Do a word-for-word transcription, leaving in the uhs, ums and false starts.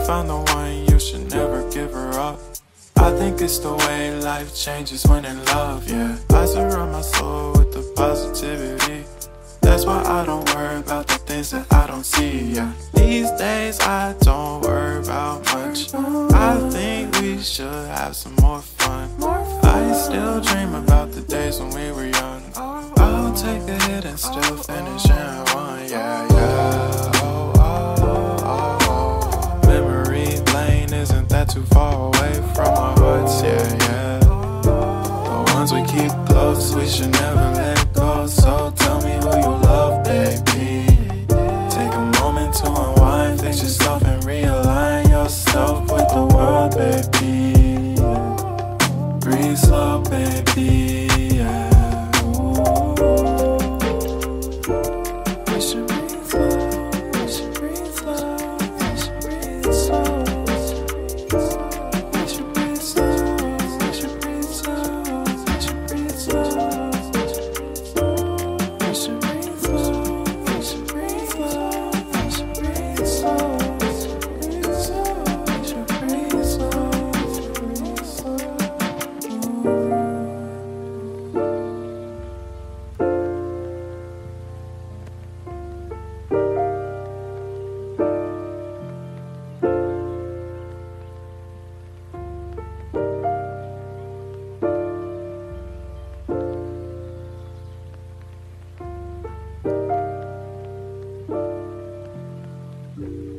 found the one, you should never give her up. I think it's the way life changes when in love, yeah. I surround my soul with the positivity. That's why I don't worry about the things that I don't see, yeah. These days I don't worry about much. I think we should have some more fun. I still dream about the days when we were young. I'll take a hit and still finish in one, yeah, yeah. Oh, oh, oh, oh. Memory lane, isn't that too far away from our hearts, yeah, yeah. The ones we keep close, we should never let go. So tell me who you love, baby. Take a moment to unwind, fix yourself and realign yourself with the world, baby. Breathe slow, baby, yeah. We should breathe slow, we should breathe slow, we should breathe slow. We should breathe slow, we should breathe slow, we should breathe slow. We should breathe slow, we should breathe slow, we should breathe slow. We should breathe slow, breathe slow. Thank you.